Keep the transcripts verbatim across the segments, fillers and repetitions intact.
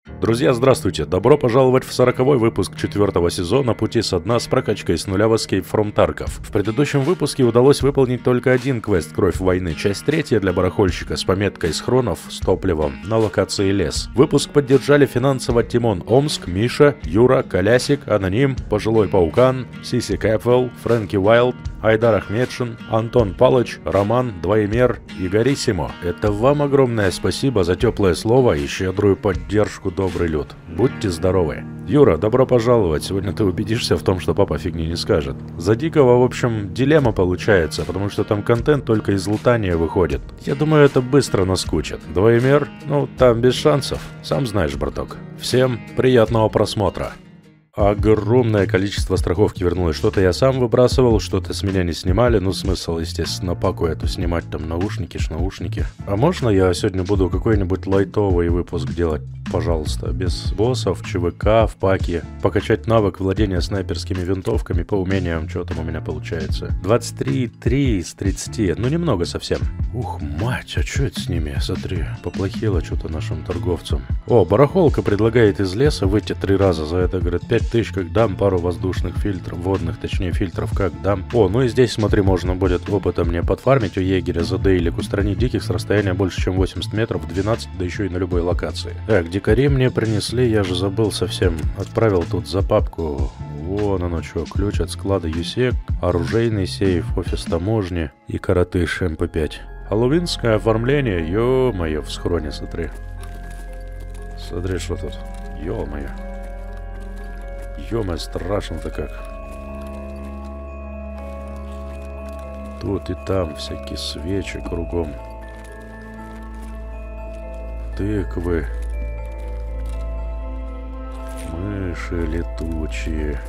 Друзья, здравствуйте! Добро пожаловать в сороковой выпуск четвертого сезона «Пути со дна» с прокачкой с нуля в Escape from Tarkov. В предыдущем выпуске удалось выполнить только один квест «Кровь войны», часть третья для барахольщика с пометкой схронов с топливом на локации лес. Выпуск поддержали финансово Тимон Омск, Миша, Юра, Колясик, Аноним, Пожилой Паукан, Сиси Кэпвелл, Фрэнки Уайлд, Айдар Ахмедшин, Антон Палыч, Роман, Двоемер и Горисимо. Это вам огромное спасибо за теплое слово и щедрую поддержку, добрый люд. Будьте здоровы. Юра, добро пожаловать. Сегодня ты убедишься в том, что папа фигни не скажет. За Дикого, в общем, дилемма получается, потому что там контент только из лутания выходит. Я думаю, это быстро наскучит. Двоемер? Ну, там без шансов. Сам знаешь, браток. Всем приятного просмотра. Огромное количество страховки вернулось. Что-то я сам выбрасывал, что-то с меня не снимали. Ну, смысл, естественно, паку эту снимать, там наушники, шнаушники. А можно я сегодня буду какой-нибудь лайтовый выпуск делать? Пожалуйста, без боссов, ЧВК в паке. Покачать навык владения снайперскими винтовками по умениям, что там у меня получается. двадцать три три из тридцати, ну немного совсем. Ух, мать, а что это с ними? Смотри, поплохело что-то нашим торговцам. О, барахолка предлагает из леса выйти три раза. За это, говорят, пять тысяч как дам, пару воздушных фильтров, водных, точнее фильтров как дам. О, ну и здесь, смотри, можно будет опыта мне подфармить у егеря за дейлик, устранить диких с расстояния больше, чем восемьдесят метров, двенадцать, да еще и на любой локации. Так, дикари мне принесли, я же забыл совсем. Отправил тут за папку. Вон оно что, ключ от склада ЮСЕК, оружейный сейф, офис таможни и коротыш эм пэ пять. Хэллоуинское оформление, ё-моё, в схроне, смотри. Смотри, что тут. Ё-моё. Ё-моё, страшно-то как. Тут и там всякие свечи кругом. Тыквы. Мыши летучие.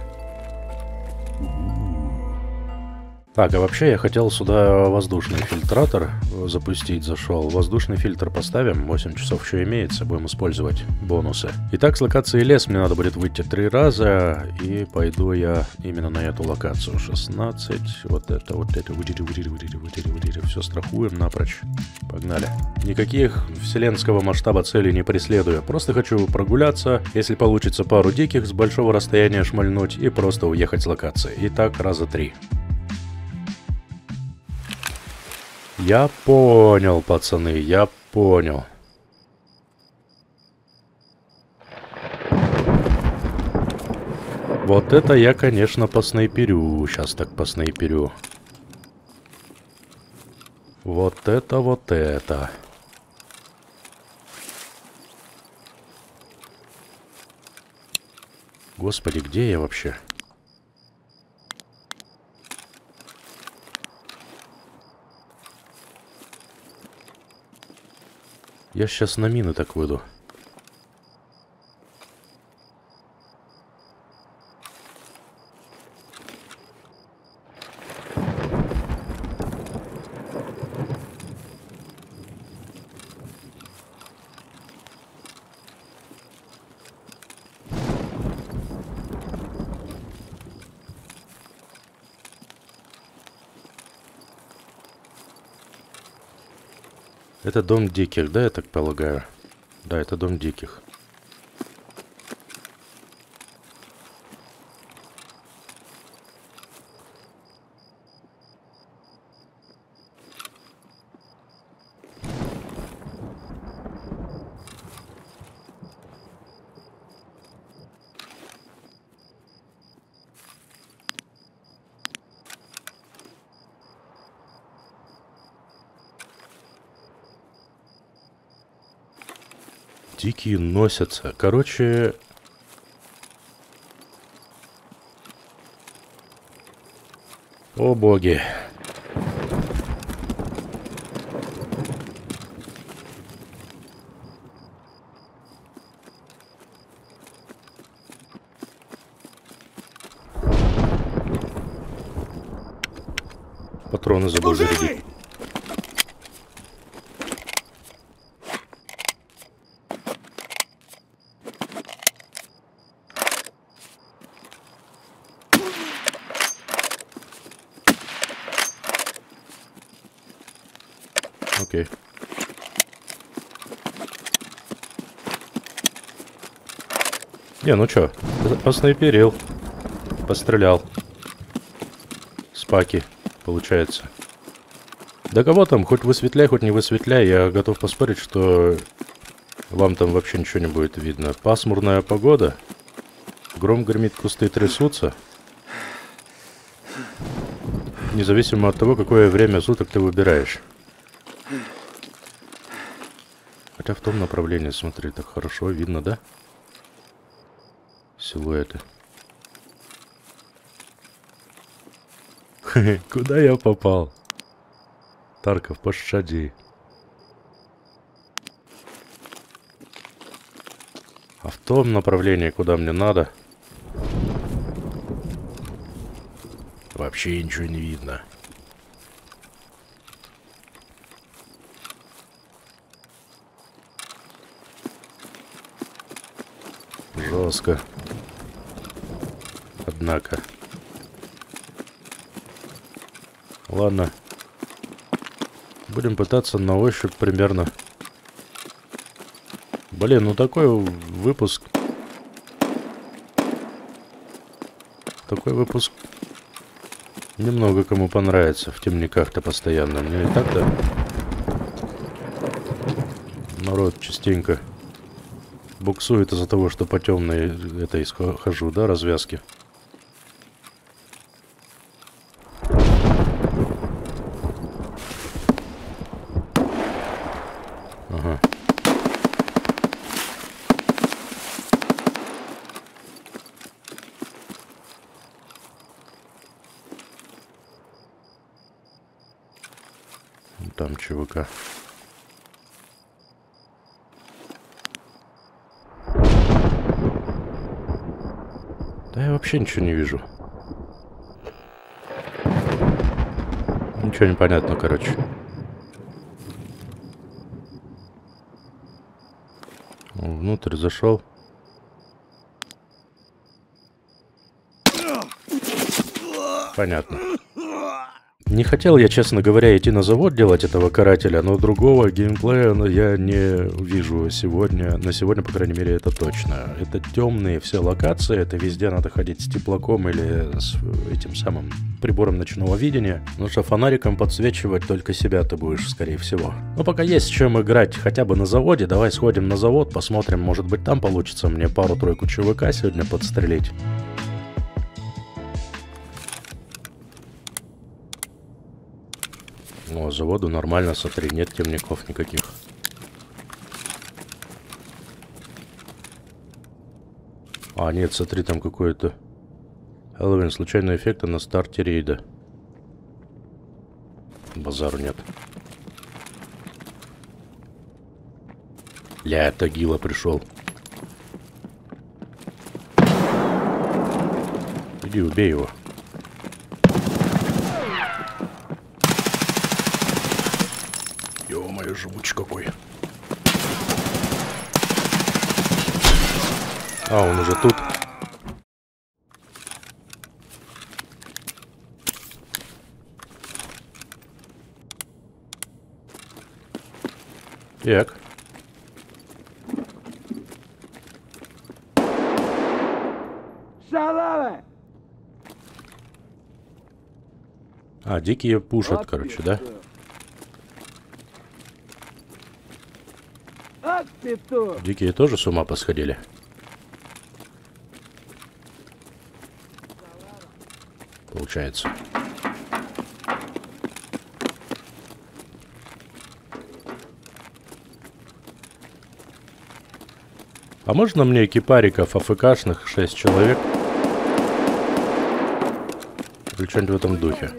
Так, а вообще я хотел сюда воздушный фильтратор запустить, зашел. Воздушный фильтр поставим, восемь часов еще имеется, будем использовать бонусы. Итак, с локации лес мне надо будет выйти три раза, и пойду я именно на эту локацию. шестнадцать, вот это, вот это, все страхуем напрочь. Погнали. Никаких вселенского масштаба целей не преследую, просто хочу прогуляться, если получится пару диких с большого расстояния шмальнуть и просто уехать с локации. Итак, раза три. Я понял, пацаны, я понял. Вот это я, конечно, поснайперю. Сейчас так поснайперю. Вот это, вот это. Господи, где я вообще? Я сейчас на мины так выйду. Это дом диких, да, я так полагаю? Да, это дом диких. Дикие носятся. Короче... О боги. Патроны забыл зарядить. Окей. Не, ну чё, поснайперил, пострелял. Спаки, получается. Да кого там, хоть высветляй, хоть не высветляй, я готов поспорить, что вам там вообще ничего не будет видно. Пасмурная погода, гром гремит, кусты трясутся. Независимо от того, какое время суток ты выбираешь. Хотя в том направлении, смотри, так хорошо видно, да? Силуэты. Куда я попал? Тарков, пощади. А в том направлении, куда мне надо, вообще ничего не видно. Жестко. Однако. Ладно. Будем пытаться на ощупь примерно. Блин, ну такой выпуск. Такой выпуск немного кому понравится. В темниках-то постоянно. Мне и так-то народ частенько буксует из-за того, что по темной этой хожу, да, развязки. Ага. Там ЧВК. Да я вообще ничего не вижу. Ничего не понятно, короче. Внутрь зашел. Понятно. Не хотел я, честно говоря, идти на завод делать этого карателя, но другого геймплея я не вижу сегодня. На сегодня, по крайней мере, это точно. Это темные все локации, это везде надо ходить с теплаком или с этим самым прибором ночного видения. Потому что фонариком подсвечивать только себя ты будешь, скорее всего. Но пока есть с чем играть хотя бы на заводе, давай сходим на завод, посмотрим, может быть там получится мне пару-тройку ЧВК сегодня подстрелить. О, заводу нормально, смотри, нет темников никаких. А, нет, смотри, там какой-то Хэллоуин, случайные эффекты на старте рейда. Базару нет. Ля, Тагила пришел. Иди, убей его. Ё-моё, жмуч какой. А, он уже тут. Так. А, дикие пушат, короче, да? Дикие тоже с ума посходили? Получается. А можно мне экипариков АФКшных шесть человек? Или что-нибудь в этом духе?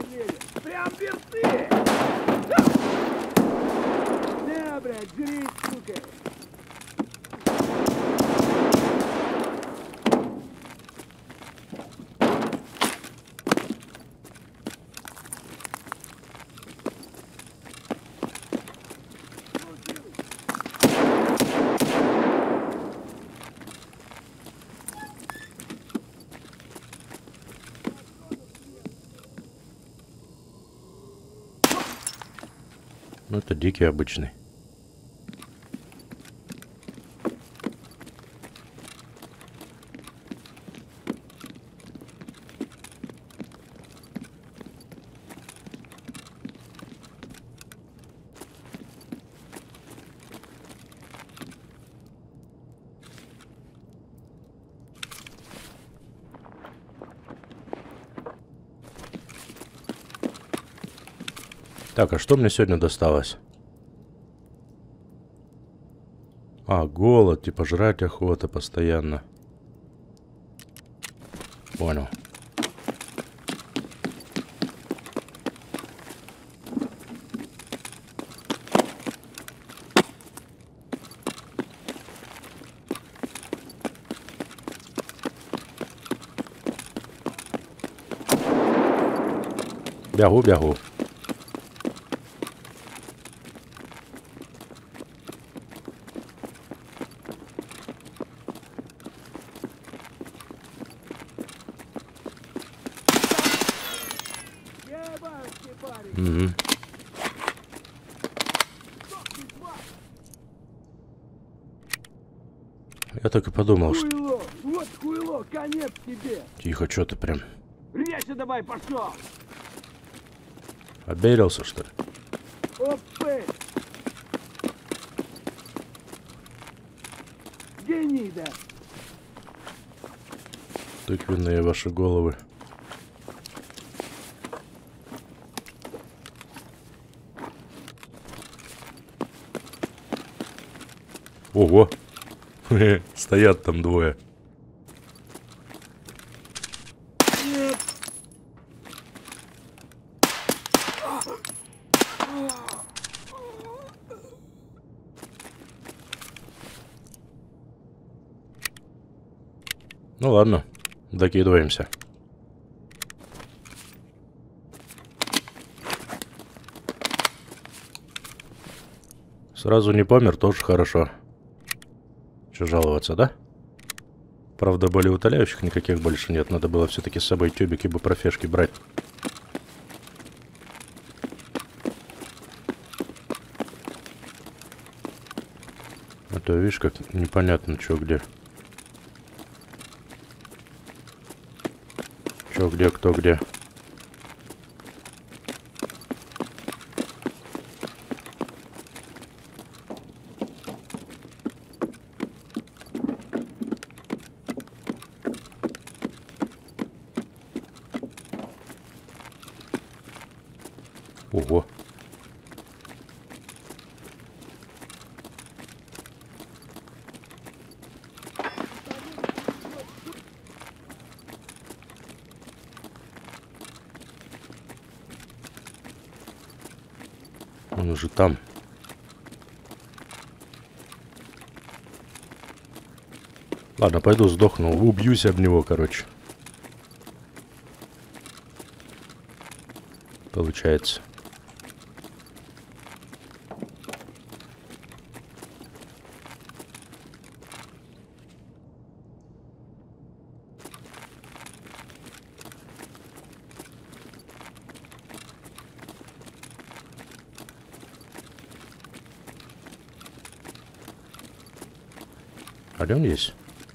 Ну, это дикий обычный. Так, а что мне сегодня досталось? А, голод, типа жрать охота постоянно. Понял. Бягу, бягу. Угу. Я так и подумал, что... Хуйло, вот хуйло, конец тебе. Тихо, что ты прям... Речи давай, пошел. Оберился, что ли? Опы. Гнида. Тыквенные ваши головы. Ого! Стоят там двое. Нет. Ну ладно, докидываемся. Сразу не помер, тоже хорошо. Че жаловаться, да? Правда, болеутоляющих никаких больше нет. Надо было все-таки с собой тюбики бупрофешки брать. А то, видишь, как непонятно, что где. Что где, кто где. Ого. Он уже там. Ладно, пойду сдохну. Убьюсь об него, короче. Получается. А где он есть?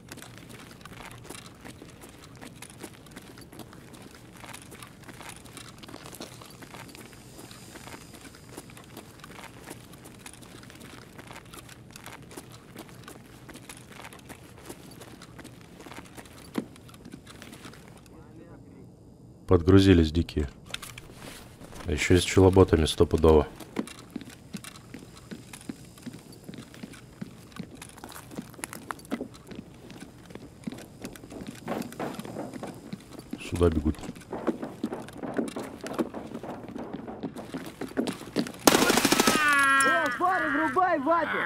Подгрузились дикие. А еще и с челоботами стопудово. Сюда бегут. О, фары врубай, Вадик.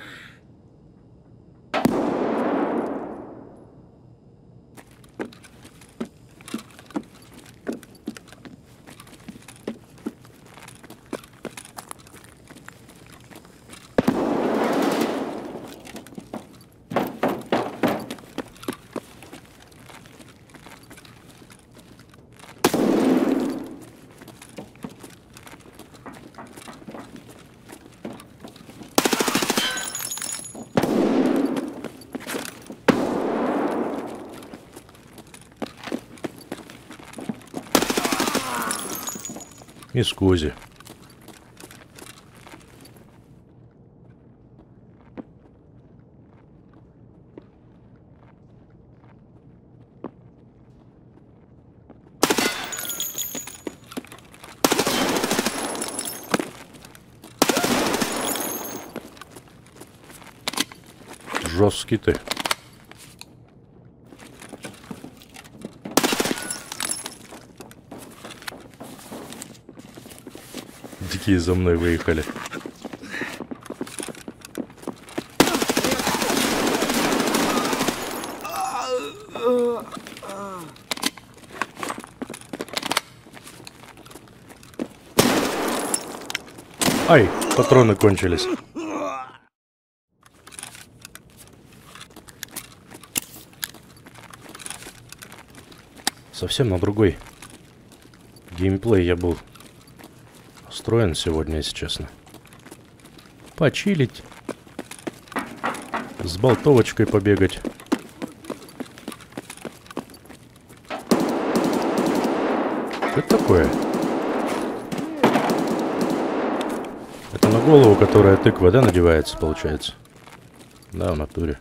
И сквози. Жесткий ты. Дикие за мной выехали. Ай, патроны кончились. Совсем на другой геймплей я был устроен сегодня, если честно. Почилить. С болтовочкой побегать. Что это такое? Это на голову, которая тыква, да, надевается, получается? Да, в натуре.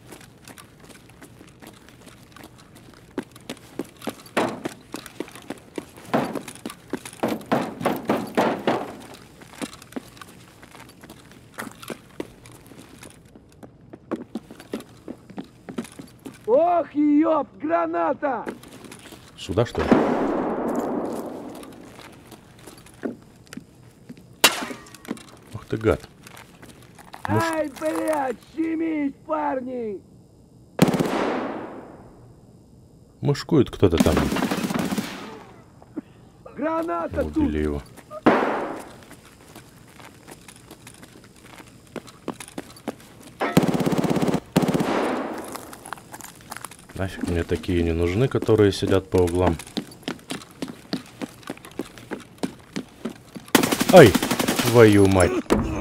Ох, ёп, граната! Сюда, что ли? Ах ты гад. Ну, Ай, блядь, щемить, парни! мышкует кто-то там. Граната тут! Убили его. Нафиг мне такие не нужны, которые сидят по углам. Ай, твою мать.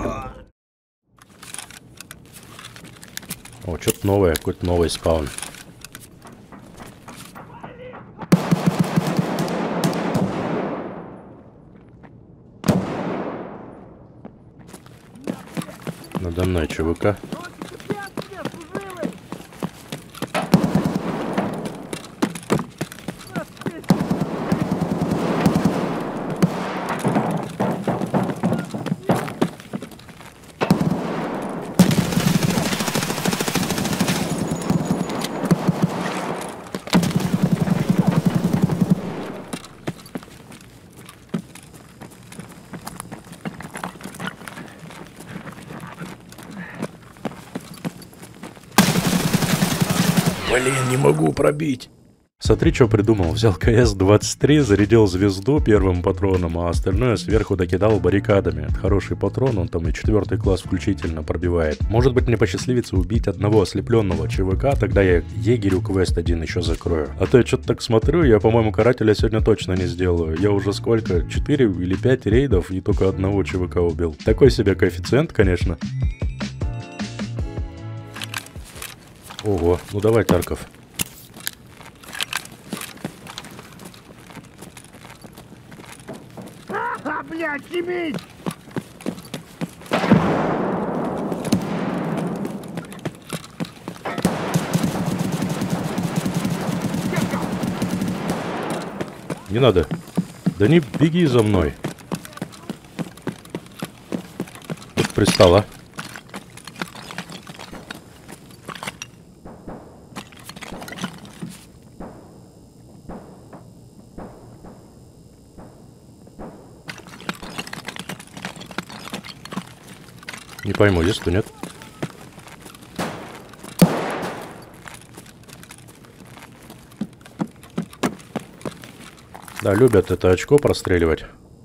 О, что-то новое, какой-то новый спаун. Надо мной ЧВК. Блин, не могу пробить. Смотри, что придумал. Взял КС двадцать три, зарядил звезду первым патроном, а остальное сверху докидал баррикадами. Это хороший патрон, он там и четвертый класс включительно пробивает. Может быть, мне посчастливится убить одного ослепленного ЧВК, тогда я егерю квест один еще закрою. А то я что-то так смотрю, я, по-моему, карателя сегодня точно не сделаю. Я уже сколько? четыре или пять рейдов и только одного ЧВК убил. Такой себе коэффициент, конечно. Ого, ну давай, Тарков. А, блядь, щемить! Не надо. Да не беги за мной. Вот пристал, а. Не пойму, есть то нет. Да, любят это очко простреливать.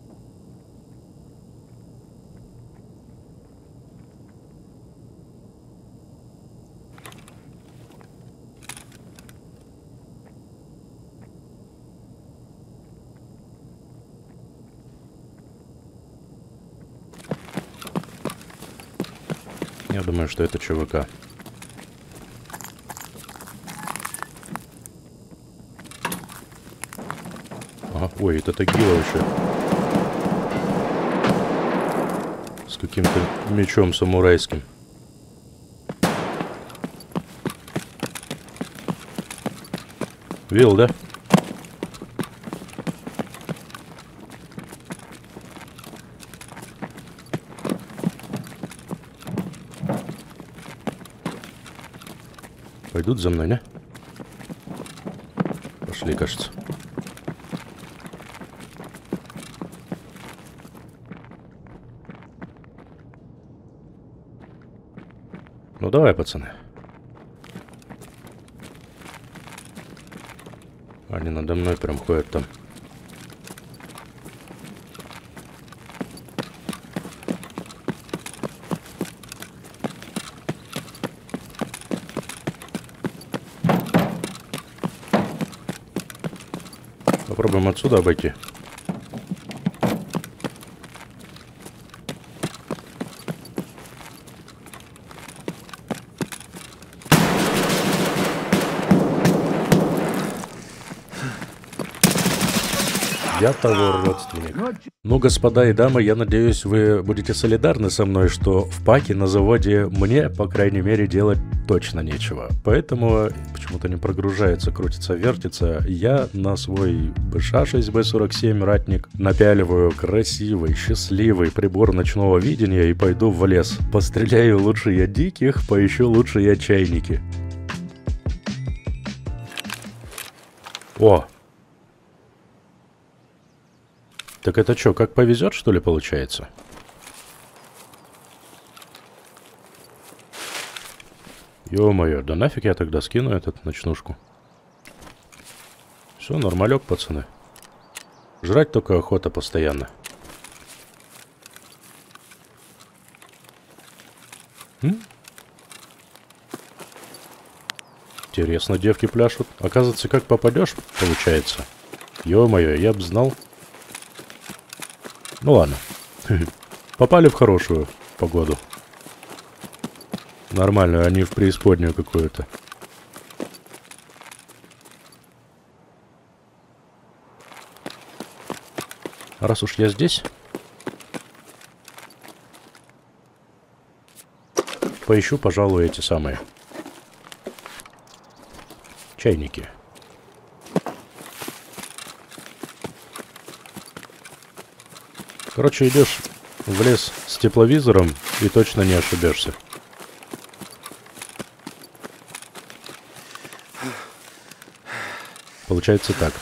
Я думаю, что это ЧВК. Ага, ой, это Тагила еще. С каким-то мечом самурайским. Видел, да? идут за мной, не? Пошли, кажется. Ну давай, пацаны. Они надо мной прям ходят там. Попробуем отсюда обойти. Я того родственник. Ну, господа и дамы, я надеюсь, вы будете солидарны со мной, что в паке на заводе мне, по крайней мере, делать точно нечего. Поэтому почему-то не прогружается, крутится, вертится. Я на свой бэ ша шесть бэ сорок семь ратник напяливаю красивый, счастливый прибор ночного видения и пойду в лес. Постреляю лучше я диких, поищу лучше я чайники. О! Так это что, как повезет, что ли, получается? Ё-моё, да нафиг я тогда скину этот ночнушку. Все, нормалек, пацаны. Жрать только охота постоянно. М? Интересно, девки пляшут. Оказывается, как попадешь, получается. Ё-моё, я б знал. Ну ладно. Попали в хорошую погоду. Нормальную, а не в преисподнюю какую-то. Раз уж я здесь, поищу, пожалуй, эти самые чайники. Короче, идешь в лес с тепловизором и точно не ошибешься. Получается так.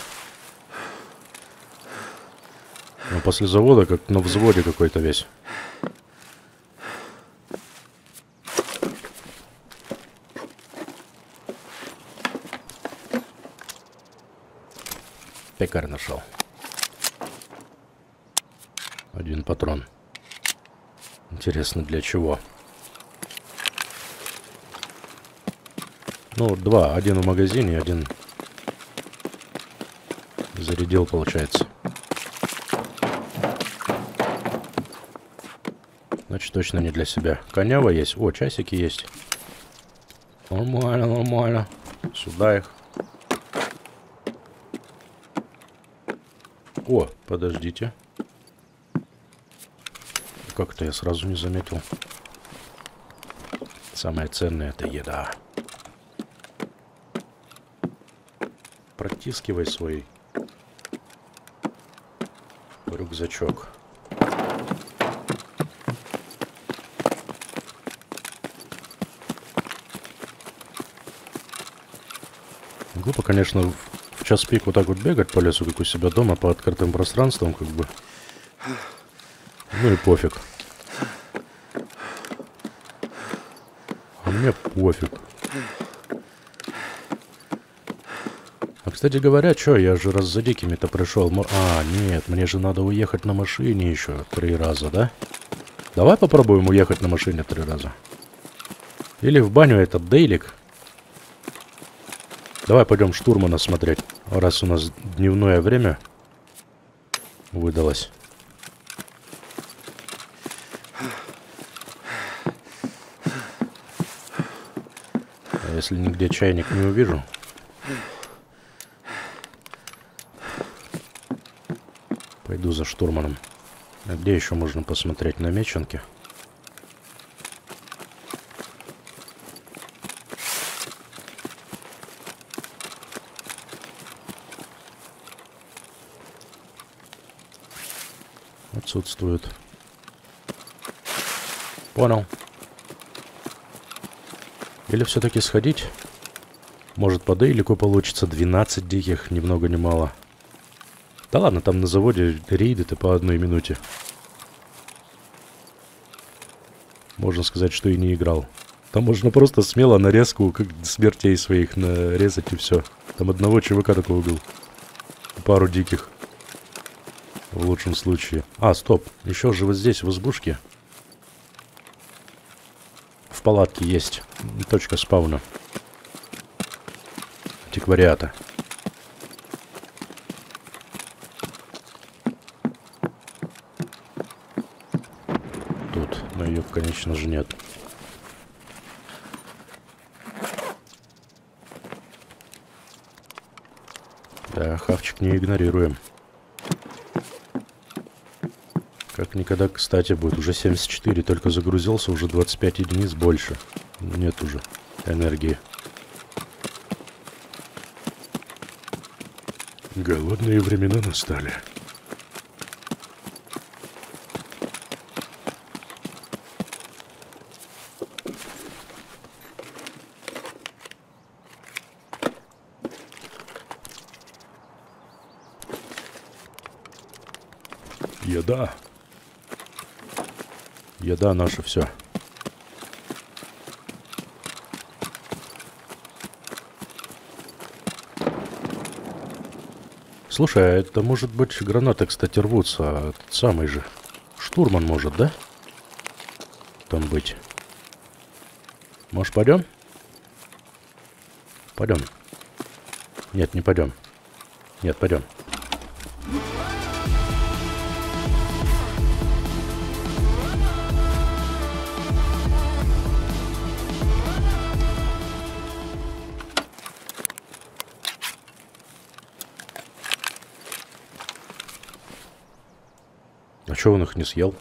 Но после завода как на взводе какой-то весь. Пекарь нашел. Один патрон. Интересно, для чего? Ну, два. Один в магазине, один зарядил, получается. Значит, точно не для себя. Конява есть. О, часики есть. Нормально, нормально. Сюда их. О, подождите. Как-то я сразу не заметил. Самое ценное — это еда. Протискивай свой рюкзачок. Глупо, конечно, в час пик вот так вот бегать по лесу, как у себя дома, по открытым пространствам, как бы. Ну и пофиг. А мне пофиг. А, кстати говоря, что, я же раз за дикими-то пришел. А, нет, мне же надо уехать на машине еще три раза, да? Давай попробуем уехать на машине три раза. Или в баню этот дейлик. Давай пойдем штурмана смотреть, раз у нас дневное время выдалось. А если нигде чайник не увижу... Пойду за штурманом. А где еще можно посмотреть? На меченке? Отсутствует. Понял. Или все-таки сходить Может, по дейлику получится двенадцать диких, ни много ни мало. Да ладно, там на заводе рейды-то по одной минуте. Можно сказать, что и не играл. Там можно просто смело нарезку, как смертей своих нарезать и все. Там одного ЧВК такого был. Пару диких. В лучшем случае. А, стоп. Еще же вот здесь, в избушке. В палатке есть точка спауна. Антиквариата. Тут, но ее, конечно же, нет. Да, хавчик не игнорируем. Как никогда, кстати, будет. Уже семьдесят четыре, только загрузился, уже двадцать пять единиц больше. Нет уже энергии. Голодные времена настали. Еда. Еда наша все. Слушай, а это может быть гранаты, кстати, рвутся. А этот самый же штурман может, да? Там быть. Может, пойдем? Пойдем. Нет, не пойдем. Нет, пойдем. А чё он их не съел?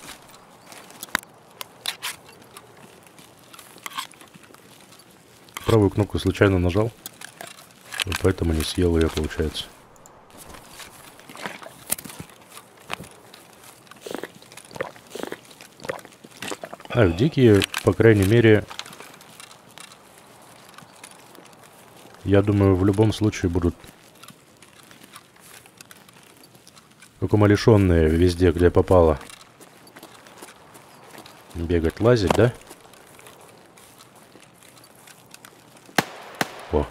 Правую кнопку случайно нажал. И поэтому не съел ее, получается. А, дикие, по крайней мере, я думаю, в любом случае будут как умалишенные везде, где попало. Бегать, лазить, да? Во.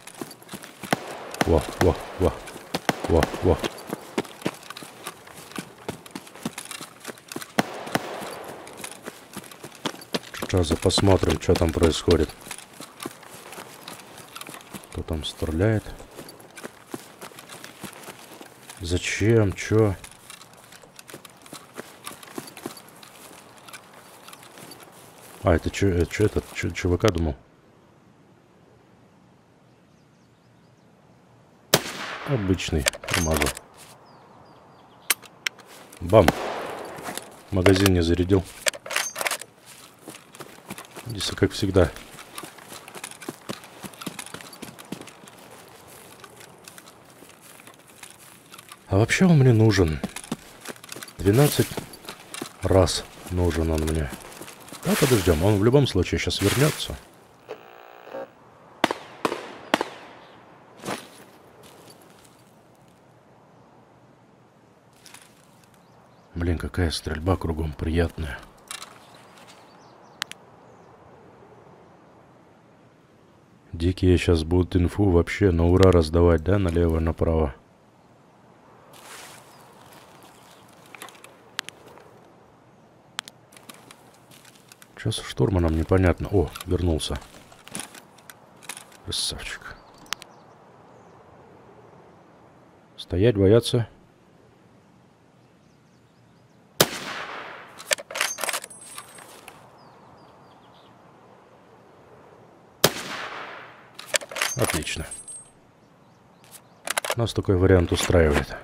Во, во, во. Во, во. Сейчас посмотрим, что там происходит. Кто там стреляет? Зачем? Чё? А, это чё, это чё этот чё, ЧВК думал? Обычный. Промазал. Бам. Магазин не зарядил. Здесь как всегда. А вообще он мне нужен. двенадцать раз нужен он мне. Да, подождем. Он в любом случае сейчас вернется. Блин, какая стрельба кругом приятная. Дикие сейчас будут инфу вообще на ура раздавать, да, налево, направо. Что с штурманом, непонятно. О, вернулся. Красавчик. Стоять, бояться. Отлично. Нас такой вариант устраивает.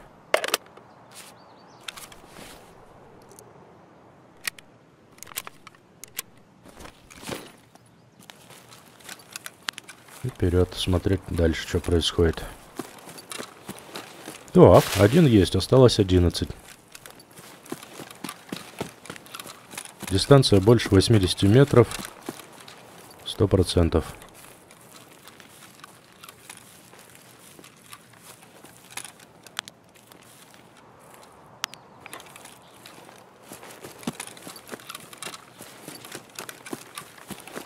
И вперед, смотреть дальше, что происходит. Так, один есть, осталось одиннадцать. Дистанция больше восьмидесяти метров. Сто процентов.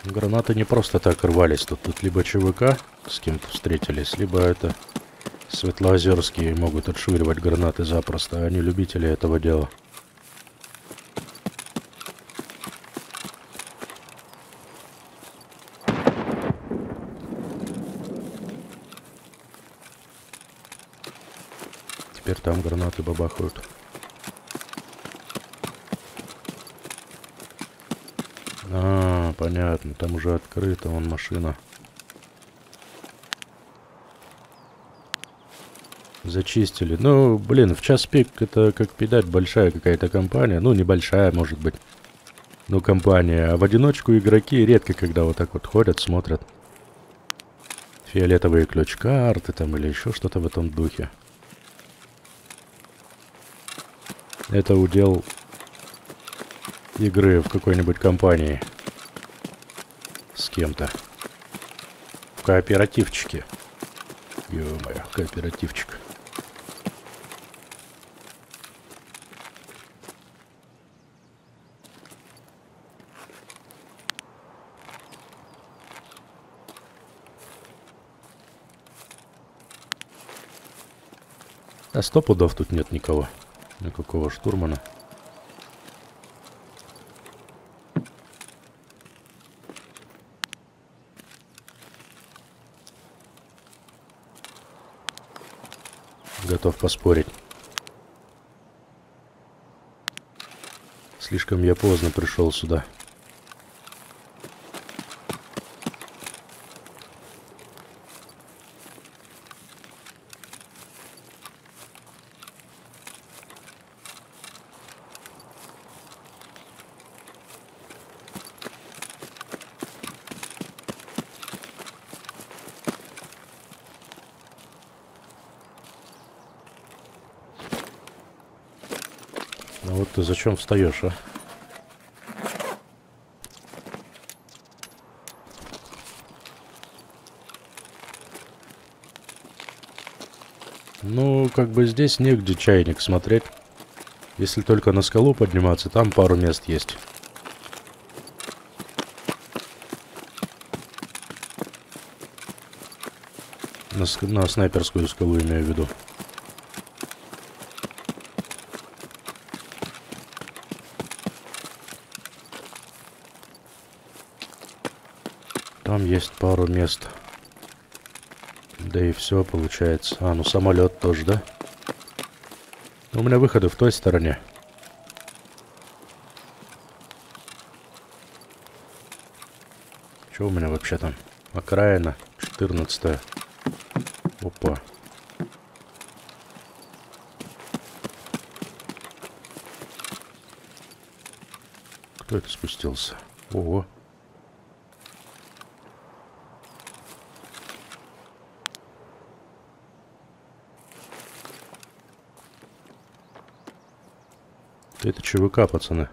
Гранаты не просто так рвались. Тут, тут либо ЧВК с кем-то встретились, либо это Светлоозерские могут отшвыривать гранаты запросто. Они любители этого дела. Теперь там гранаты бабахают. А, понятно. Там уже открыта вон машина. Зачистили. Ну, блин, в час пик это, как пидать, большая какая-то компания. Ну, небольшая, может быть. Ну, компания. А в одиночку игроки редко когда вот так вот ходят, смотрят. Фиолетовые ключ-карты там или еще что-то в этом духе. Это удел игры в какой-нибудь компании. С кем-то. В кооперативчике. Ё-моё, кооперативчик. А сто пудов тут нет никого. Никакого штурмана. Готов поспорить. Слишком я поздно пришел сюда. А вот ты зачем встаешь, а? Ну, как бы здесь негде чайник смотреть. Если только на скалу подниматься, там пару мест есть. На, на снайперскую скалу имею в виду. Там есть пару мест. Да и все получается. А, ну самолет тоже, да? У меня выходы в той стороне. Что у меня вообще там? Окраина, четырнадцатая. Опа. Кто это спустился? Ого. Это ЧВК, пацаны.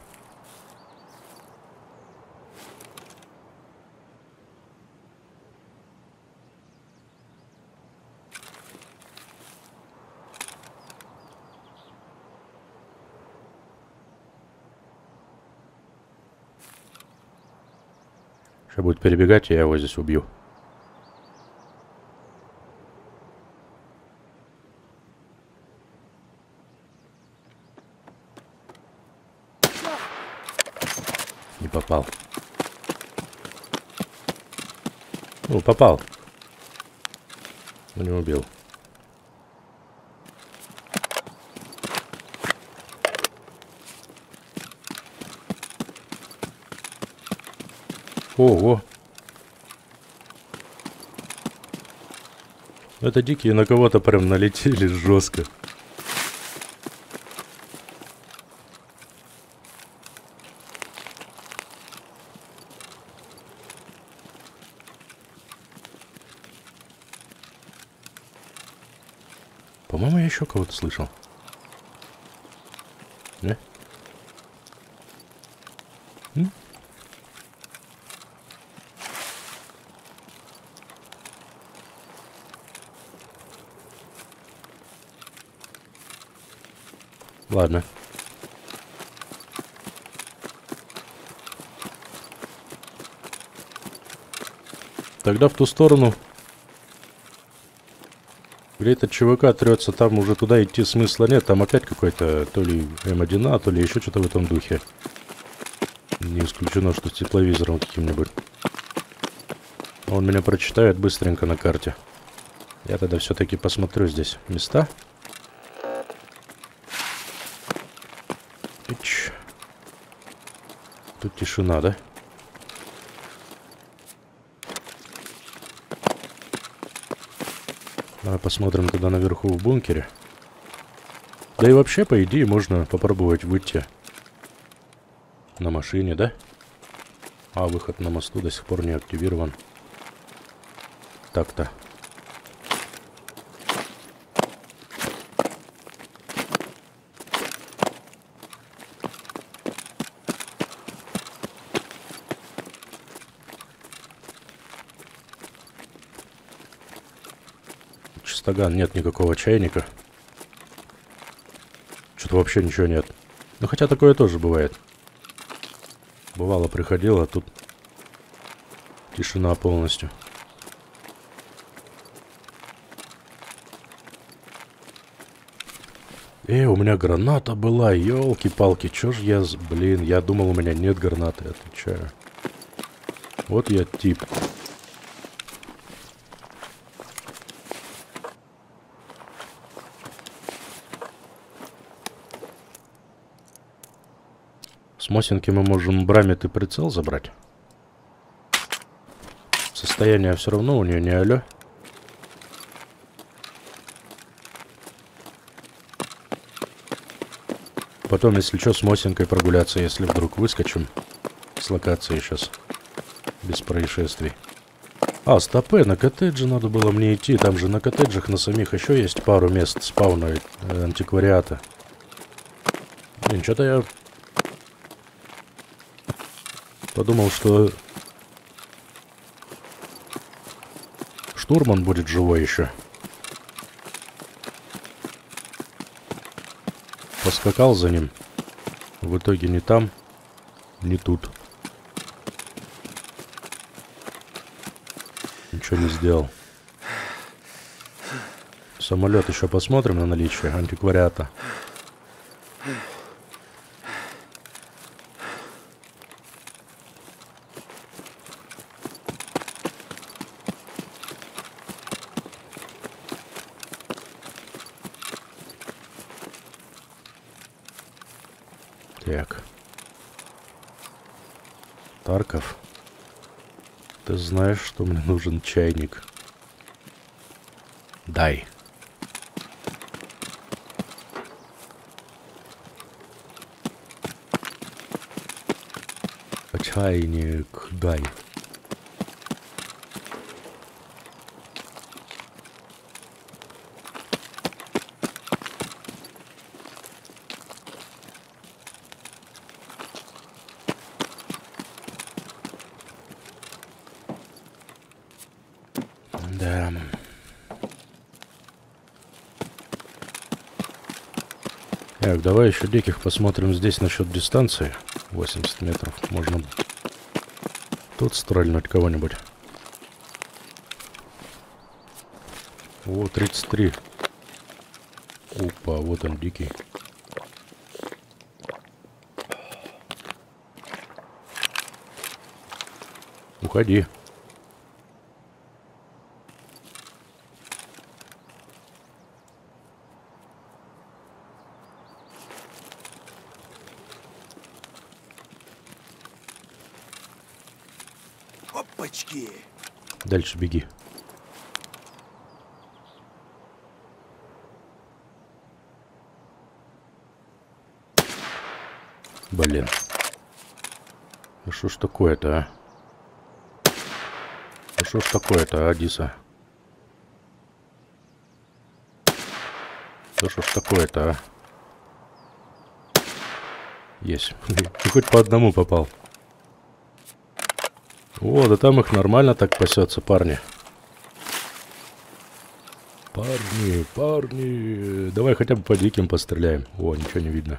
Сейчас будет перебегать, и я его здесь убью. Не попал. Ну, попал. Но не убил. Ого. Это дикие на кого-то прям налетели жестко. По-моему, я еще кого-то слышал. Не? М? Ладно. Тогда в ту сторону, где этот ЧВК трется, там уже туда идти смысла нет. Там опять какой-то то ли эм один а, то ли еще что-то в этом духе. Не исключено, что с тепловизором каким-нибудь. Он меня прочитает быстренько на карте. Я тогда все-таки посмотрю здесь места. Ич. Тут тишина, да? Давай посмотрим туда наверху в бункере. Да и вообще, по идее, можно попробовать выйти на машине, да? А, выход на мосту до сих пор не активирован. Так-то. Чистоган, нет никакого чайника. Что-то вообще ничего нет. Ну, хотя такое тоже бывает. Бывало, приходило, а тут тишина полностью. Эй, у меня граната была, елки-палки, чё ж я... Блин, я думал, у меня нет гранаты, отвечаю. Вот я тип. С Мосинки мы можем брамет и прицел забрать. Состояние все равно у нее не алё. Потом, если что, с Мосинкой прогуляться, если вдруг выскочим с локации сейчас. Без происшествий. А, стопы, на коттедже надо было мне идти. Там же на коттеджах на самих еще есть пару мест спауна э, антиквариата. Блин, что-то я... подумал, что штурман будет живой еще. Поскакал за ним. В итоге ни там, ни тут. Ничего не сделал. Самолет еще посмотрим на наличие антиквариата. Так. Тарков. Ты знаешь, что мне нужен чайник. Дай. Чайник, дай. Да. Так, давай еще диких посмотрим здесь насчет дистанции. восемьдесят метров. Можно тут стрельнуть кого-нибудь. О, тридцать три. Опа, вот он дикий. Уходи. Опачки! Дальше беги. Блин. Ну что ж такое-то, а? Ну что ж такое-то, а, Диса? Ну что ж такое-то, а? Есть. Ты хоть по одному попал. О, да там их нормально так пасется, парни. Парни, парни. Давай хотя бы по диким постреляем. О, ничего не видно.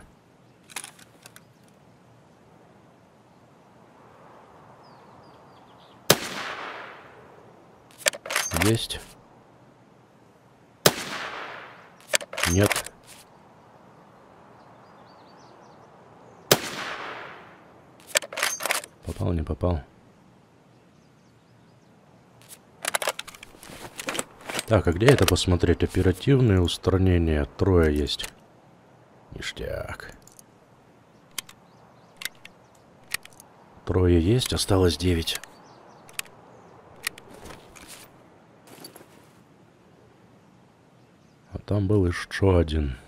есть. Нет. Попал, не попал. Так, а где это посмотреть? Оперативные устранения. Трое есть. Ништяк. Трое есть, осталось девять. А там был еще один.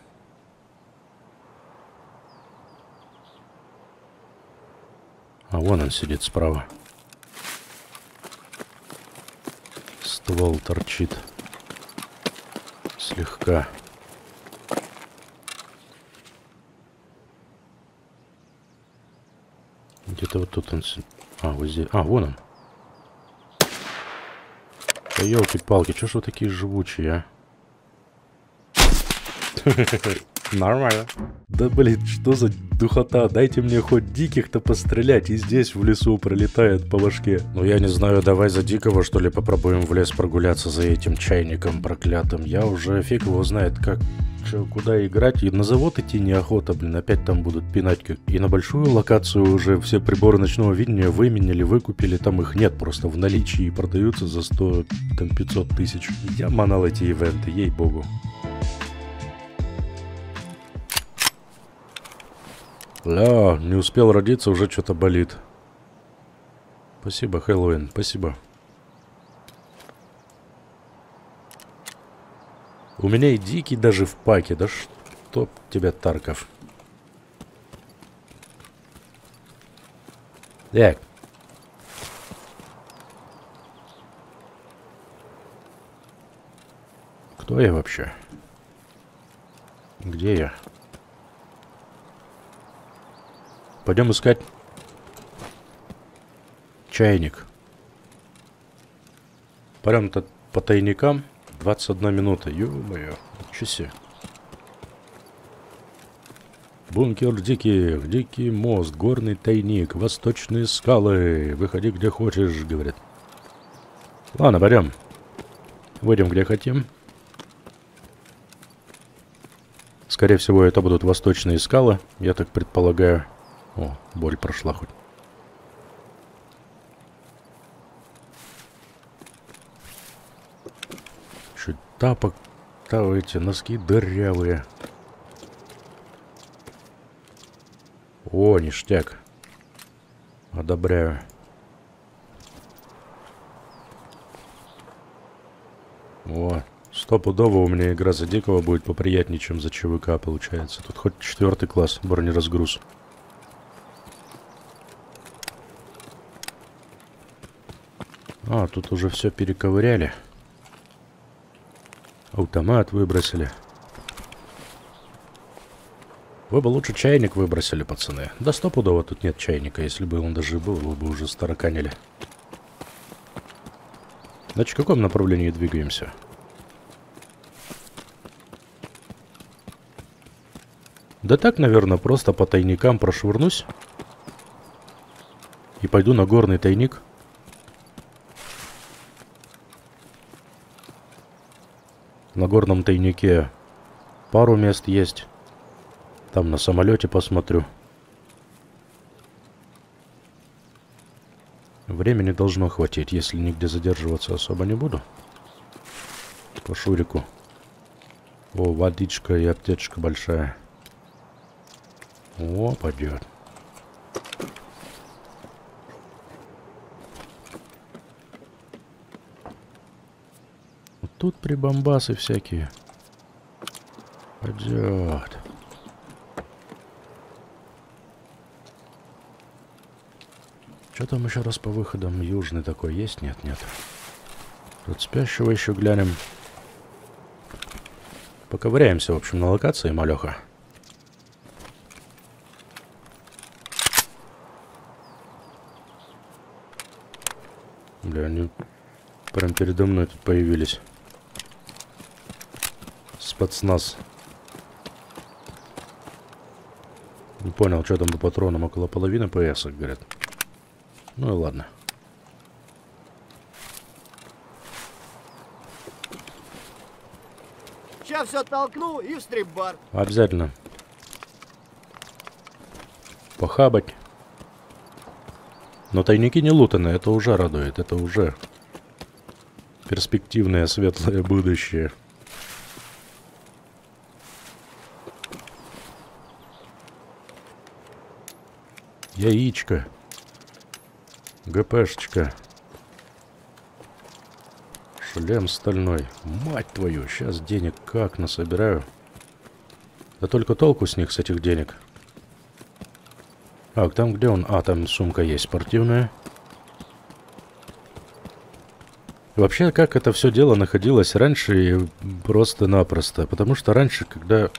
А вон он сидит справа. Ствол торчит. Слегка. Где-то вот тут он... А, вот здесь. А, вон он. Да елки-палки, чё ж вы такие живучие, а? Нормально. Да блин, что за духота? Дайте мне хоть диких-то пострелять, и здесь в лесу пролетает по башке. Ну я не знаю, давай за дикого что ли попробуем в лес прогуляться за этим чайником проклятым. Я уже фиг его знает, как, чё, куда играть. И на завод идти неохота, блин, опять там будут пинать. Как... И на большую локацию уже все приборы ночного видения выменяли, выкупили. Там их нет просто в наличии и продаются за сто, там пятьсот тысяч. Я манал эти ивенты, ей-богу. Ля, не успел родиться, уже что-то болит. Спасибо, Хэллоуин, спасибо. У меня и дикий даже в паке, да что тебя, Тарков. Так. Кто я вообще? Где я? Пойдем искать чайник. Пойдем по тайникам. двадцать одна минута. Ё-моё. Ничего себе. Бункер диких. Дикий мост. Горный тайник. Восточные скалы. Выходи где хочешь, говорят. Ладно, пойдем. Выйдем где хотим. Скорее всего, это будут восточные скалы. Я так предполагаю. О, боль прошла хоть. Чуть тапок, там эти носки дырявые. О, ништяк. Одобряю. О, стопудово у меня игра за дикого будет поприятнее, чем за ЧВК получается. Тут хоть четвертый класс бронеразгруз. А, тут уже все перековыряли. Автомат выбросили. Вы бы лучше чайник выбросили, пацаны. Да стопудово тут нет чайника. Если бы он даже был, вы бы уже староканили. Значит, в каком направлении двигаемся? Да так, наверное, просто по тайникам прошвырнусь. И пойду на горный тайник. На горном тайнике пару мест есть. Там на самолете посмотрю. Времени должно хватить, если нигде задерживаться особо не буду. По шурику. О, водичка и аптечка большая. О, пойдет. Тут прибамбасы всякие. Пойдет. Что там еще раз по выходам? Южный такой есть? Нет, нет. Тут спящего еще глянем. Поковыряемся, в общем, на локации, малеха. Бля, они прям передо мной тут появились. Спецназ. Не понял, что там по патронам. Около половины ПС, говорят. Ну и ладно. Сейчас все толкну и в стрип-бар. Обязательно. Похабать. Но тайники не лутаны, это уже радует. Это уже перспективное светлое будущее. Яичко. ГПшечка. Шлем стальной. Мать твою, сейчас денег как насобираю. Да только толку с них, с этих денег. А, там где он? А, там сумка есть спортивная. Вообще, как это все дело находилось раньше, просто-напросто. Потому что раньше, когда...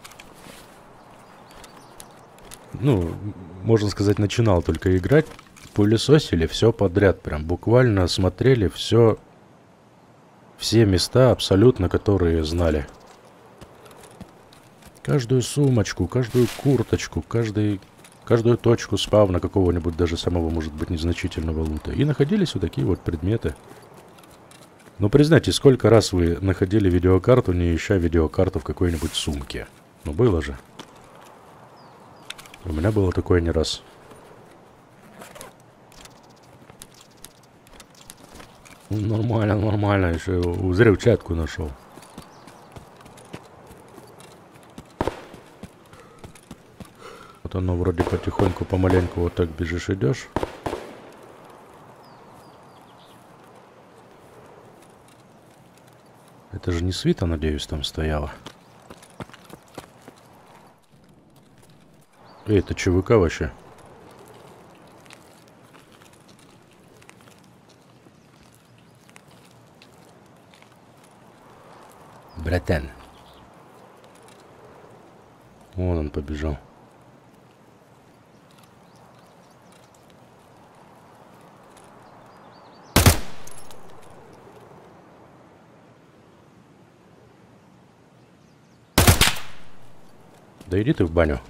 Ну, можно сказать, начинал только играть, пылесосили все подряд. Прям буквально смотрели все... Все места абсолютно, которые знали. Каждую сумочку, каждую курточку, каждый, каждую точку спавна какого-нибудь даже самого, может быть, незначительного лута. И находились вот такие вот предметы. Ну, признайте, сколько раз вы находили видеокарту, не ища видеокарту в какой-нибудь сумке? Ну, было же. У меня было такое не раз. Нормально, нормально. Еще взрывчатку нашел. Вот оно вроде потихоньку, помаленьку вот так бежишь, идешь. Это же не свита, надеюсь, там стояла. Эй, это ЧВК вообще? Братан. Вон он побежал. Да иди ты в баню.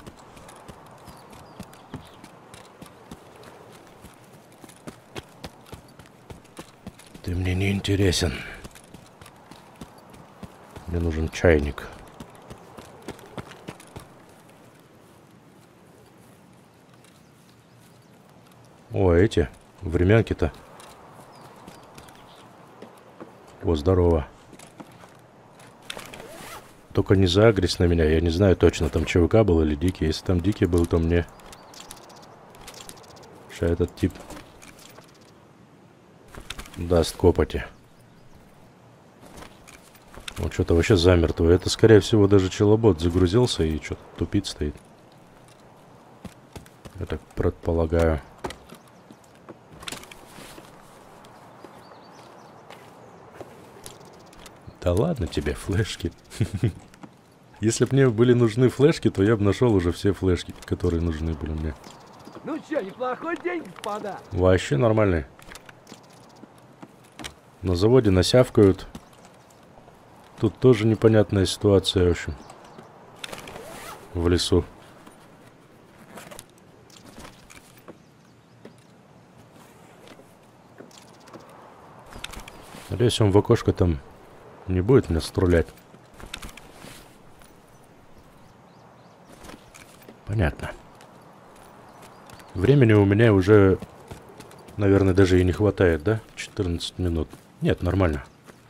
Ты мне не интересен. Мне нужен чайник. О, эти времянки-то. О, здорово. Только не заагрись на меня. Я не знаю точно, там ЧВК был или дикий. Если там дикий был, то мне... Сейчас этот тип даст копоти. Он что-то вообще замертво. Это, скорее всего, даже челобот загрузился и что-то тупит стоит. Я так предполагаю. Да ладно тебе, флешки. Если бы мне были нужны флешки, то я бы нашел уже все флешки, которые нужны были мне. Ну что, неплохой день, господа. Вообще нормальный. На заводе насявкают. Тут тоже непонятная ситуация, в общем. В лесу. Надеюсь, он в окошко там не будет меня стрелять. Понятно. Времени у меня уже, наверное, даже и не хватает, да? четырнадцать минут. Нет, нормально.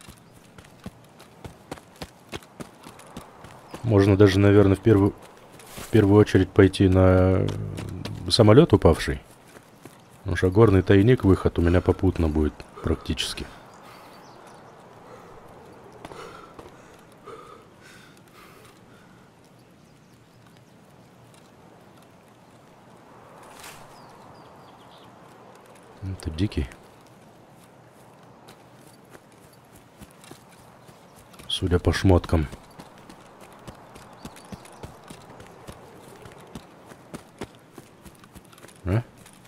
Можно даже, наверное, в первую, в первую очередь пойти на самолет упавший. Потому что горный тайник, выход у меня попутно будет практически. Это дикий. Судя по шмоткам. А?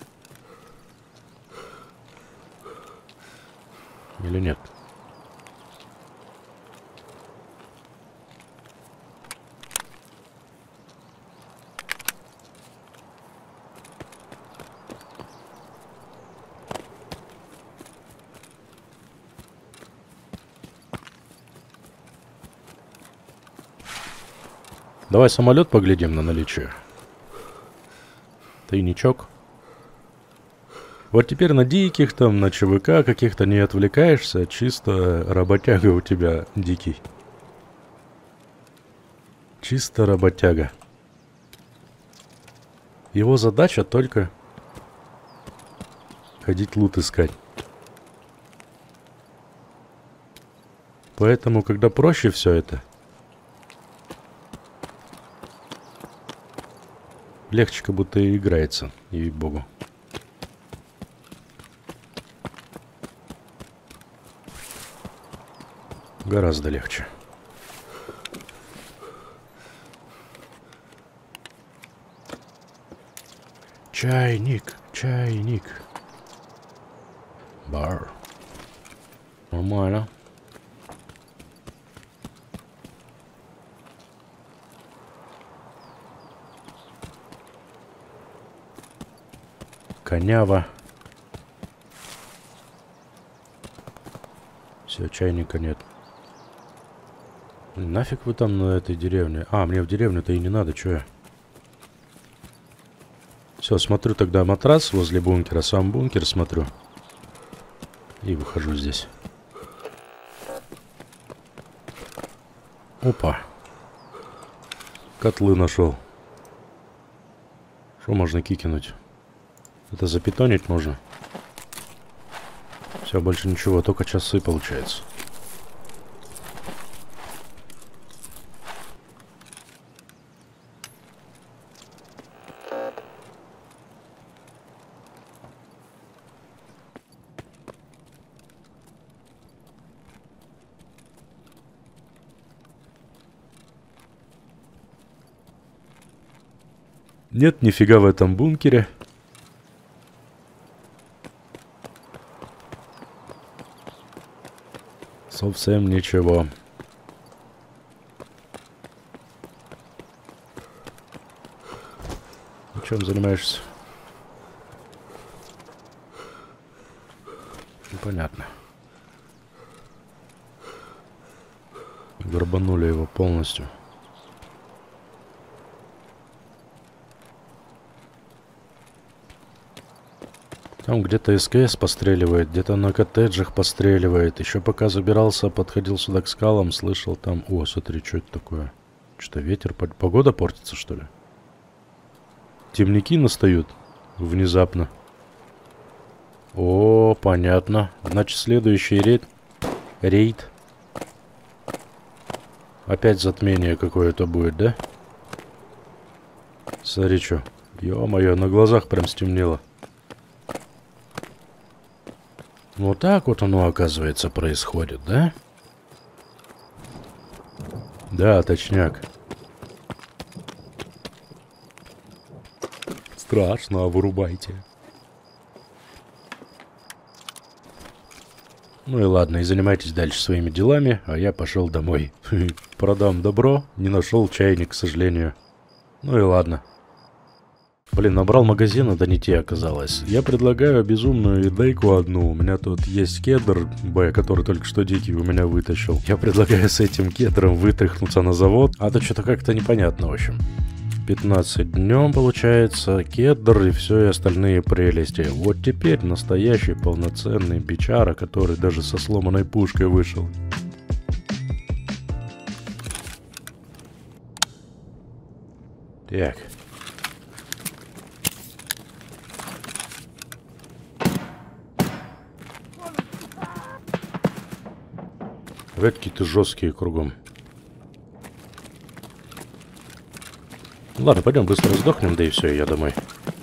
Или нет? Давай самолет поглядим на наличие. Тайничок. Вот теперь на диких там, на ЧВК каких-то не отвлекаешься. Чисто работяга у тебя дикий. Чисто работяга. Его задача только ходить лут искать. Поэтому, когда проще все это, легче как будто и играется, ей-богу. Гораздо легче. Чайник, чайник. Бар. Нормально. Конява. Все, чайника нет. Нафиг вы там на этой деревне? А, мне в деревню-то и не надо, чё я? Все, смотрю тогда матрас возле бункера, сам бункер смотрю. И выхожу здесь. Опа. Котлы нашел. Что можно кикинуть? Это запитонить можно. Все, больше ничего, только часы получается. Нет нифига в этом бункере. Совсем ничего. Чем занимаешься? Непонятно. Горбанули его полностью. Там где-то СКС постреливает, где-то на коттеджах постреливает. Еще пока забирался, подходил сюда к скалам, слышал там... О, смотри, что это такое? Что, ветер? Погода портится, что ли? Темники настают внезапно. О, понятно. Значит, следующий рейд... Рейд. Опять затмение какое-то будет, да? Смотри, что. Ё-моё, на глазах прям стемнело. Вот так вот оно, оказывается, происходит, да? Да, точняк. Страшно, вырубайте. Ну и ладно, и занимайтесь дальше своими делами, а я пошел домой. Продам добро, не нашел чайник, к сожалению. Ну и ладно. Блин, набрал магазина, да не те оказалось. Я предлагаю безумную идейку одну. У меня тут есть кедр Б, который только что Дикий у меня вытащил. Я предлагаю с этим кедром вытряхнуться на завод. А то что-то как-то непонятно, в общем. пятнадцать днем получается кедр и все и остальные прелести. Вот теперь настоящий полноценный бичара, который даже со сломанной пушкой вышел. Так. Какие-то жесткие кругом. Ладно, пойдем быстро сдохнем, да и все, я домой.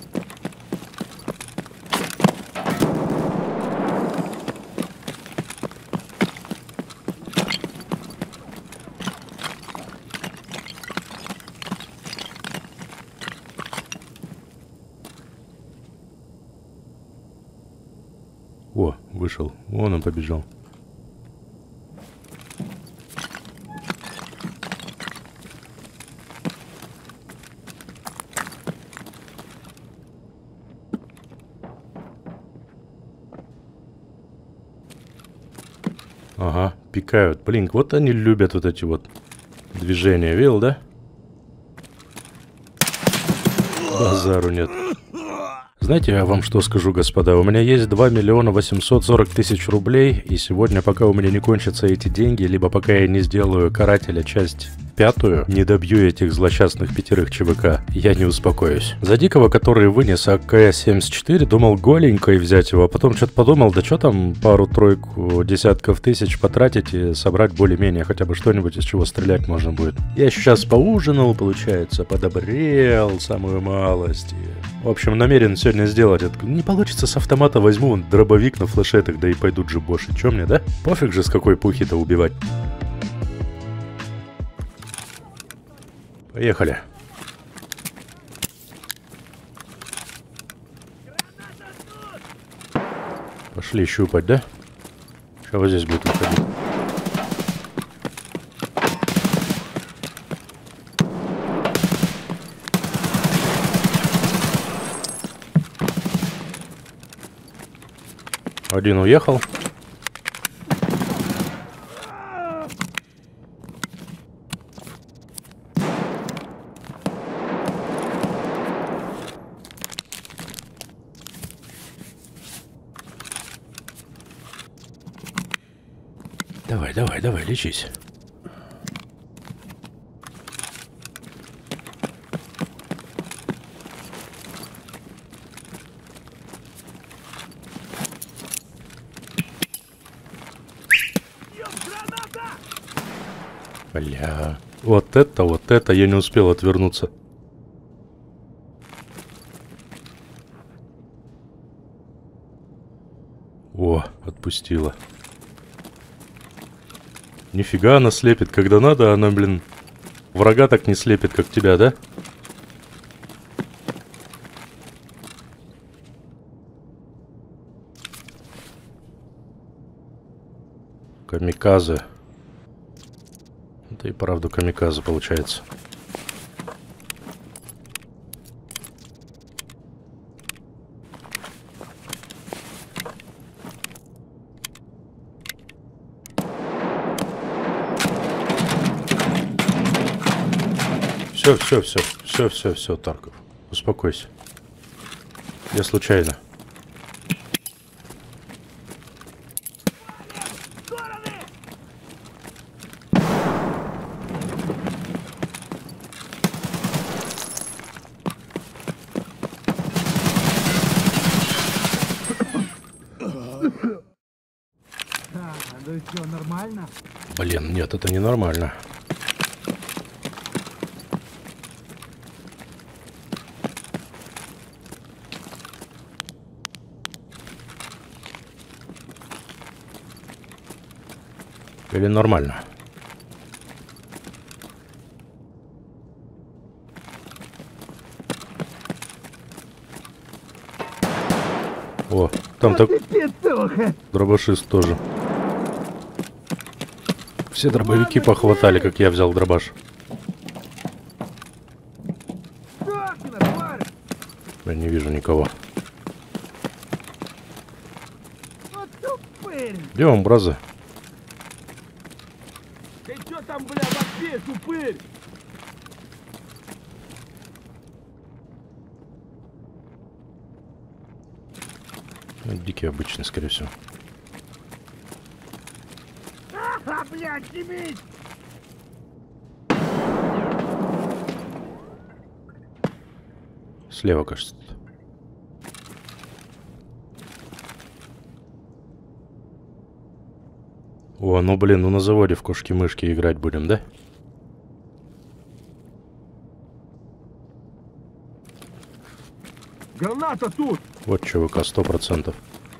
О, вышел. Вон он побежал. Ага, пикают. Блин, вот они любят вот эти вот движения. Видел, да? Базару нет. Знаете, я вам что скажу, господа? У меня есть два миллиона восемьсот сорок тысяч рублей, и сегодня, пока у меня не кончатся эти деньги, либо пока я не сделаю «Карателя» часть пятую, не добью этих злосчастных пятерых ЧВК, я не успокоюсь. За Дикого, который вынес А К семьдесят четыре, думал голенькой взять его, а потом что-то подумал, да что там пару-тройку десятков тысяч потратить и собрать более-менее хотя бы что-нибудь, из чего стрелять можно будет. Я сейчас поужинал, получается, подобрел самую малость. В общем, намерен сегодня сделать это. Не получится с автомата, возьму вон дробовик на флешетах, да и пойдут же боши. Чё мне, да? Пофиг же, с какой пухи-то убивать. Поехали. Пошли щупать, да? Что вот здесь будет выходить? Один уехал. Давай, давай, давай, лечись. Бля, вот это, вот это, я не успел отвернуться. О, отпустила. Нифига она слепит, когда надо, она, блин, врага так не слепит, как тебя, да? Камикадзе. Это и правда камикадзе получается. Все, все, все, все, все, все, Тарков. Успокойся. Я случайно. Да все нормально? Блин, нет, это не нормально. Или нормально? О, там так... Дробашист тоже. Все дробовики похватали, как я взял дробаш. Я не вижу никого. Идем, бразы. Ты чё там, бля, вообще, тупырь? Ну, дикий обычный, скорее всего. А, блядь, снимись! Слева, кажется. О, ну блин, ну на заводе в кошки-мышки играть будем, да? Граната тут! Вот ЧВК, сто процентов.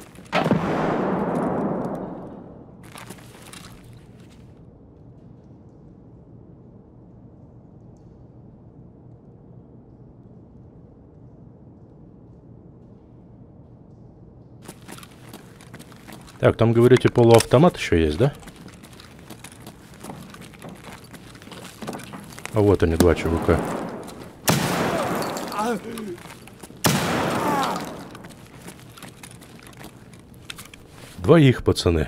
Так, там, говорите, полуавтомат еще есть, да? А вот они, два ЧВК. Двоих, пацаны.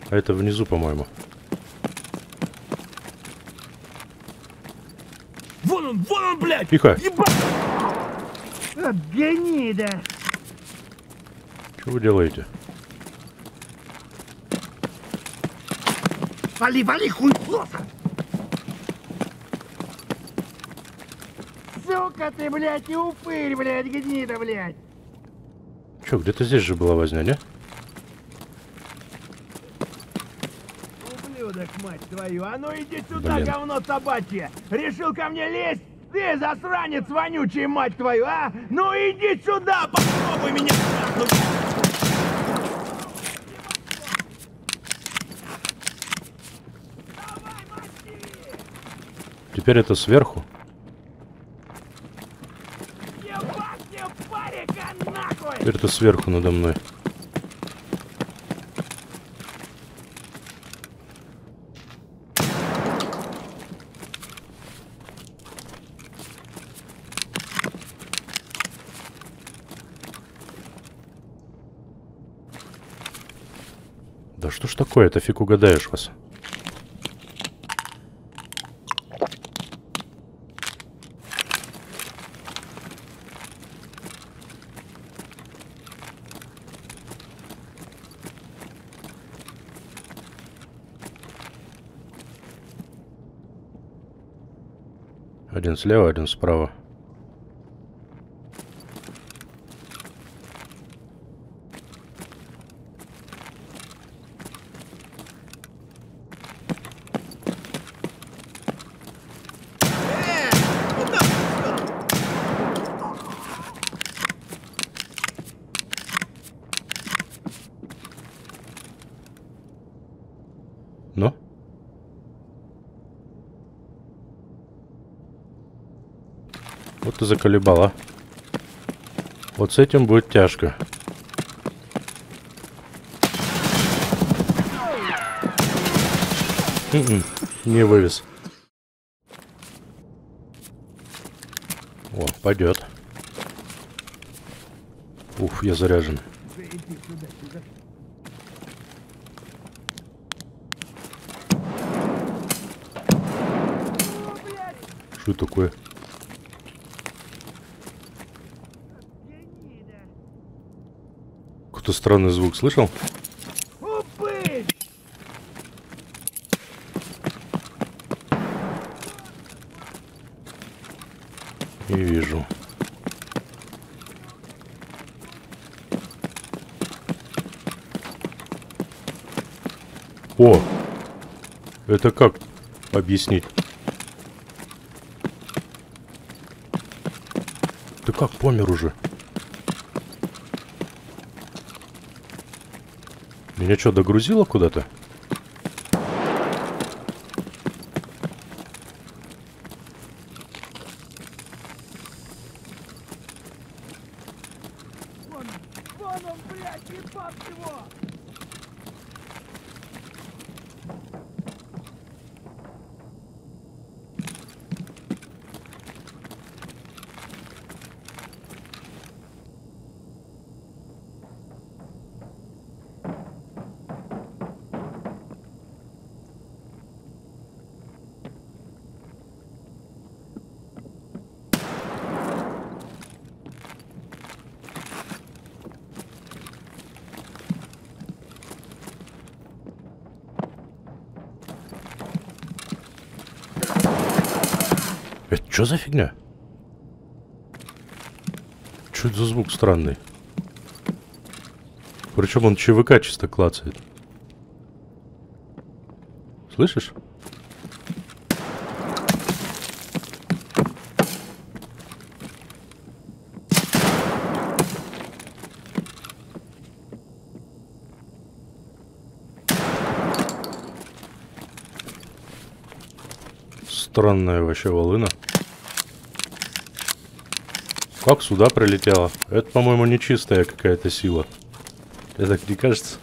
А это внизу, по-моему. Вон он, вон он, блядь! Тихо. Ебать! От гнида! Что вы делаете? Вали, вали, хуйлоса! Сука ты, блядь, и упырь, блядь, гнида, блядь! Че, где-то здесь же была возня, не? Ублюдок, мать твою, а ну иди сюда, Блин. говно собачье! Решил ко мне лезть? Ты засранец вонючий, мать твою, а? Ну иди сюда, попробуй меня трахнуть! Давай, мочи! Теперь это сверху. Ебать мне парика, нахуй! Теперь это сверху надо мной. Да что ж такое, это фиг угадаешь вас. Один слева, один справа. Ну? Вот ты заколебала. Вот с этим будет тяжко. М-м, не вывез. О, пойдет. Уф, я заряжен. Что такое? Какой-то странный звук слышал? Упырь! Не вижу. О! Это как объяснить? Ты как помер уже? Меня что, догрузило куда-то? Вон он, вон он, блядь, ебать его! Это что за фигня? Что это за звук странный? Причем он ЧВК чисто клацает. Слышишь? Странная вообще волына. Как сюда прилетела? Это, по-моему, нечистая какая-то сила. Тебе так не кажется?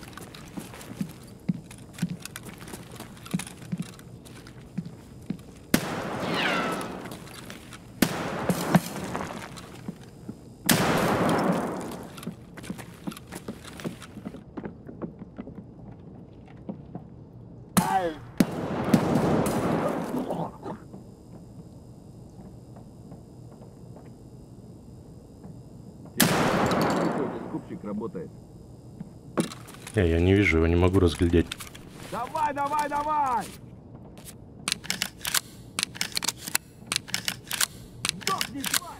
Скупщик работает. Не, я не вижу, его не могу разглядеть. Давай, давай, давай! Сдохни, тварь!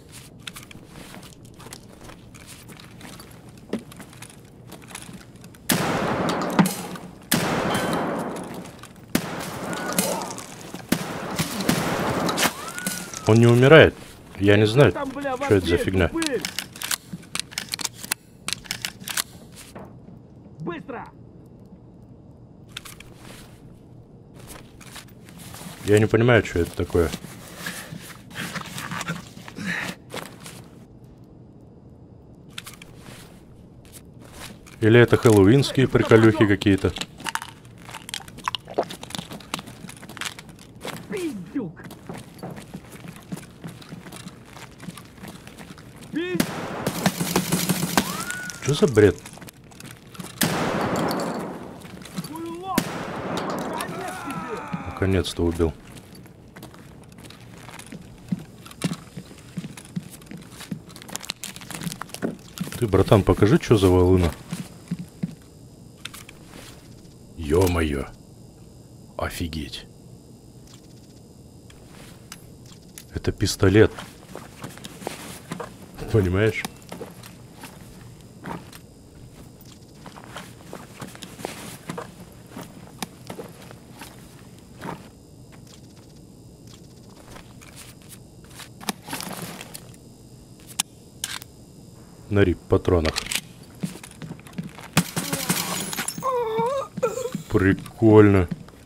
Он не умирает. Я не знаю, Там, бля, что это за вообще фигня. тупые. Быстро! Я не понимаю, что это такое. Или это хэллоуинские приколюхи какие-то. Пиздюк! Пиздюк! Что за бред? Хуйло! Конец тебе! Наконец-то убил. Ты, братан, покажи, что за волына. Ё-моё. Офигеть. Это пистолет. Понимаешь? На рип-патронах. Прикольно.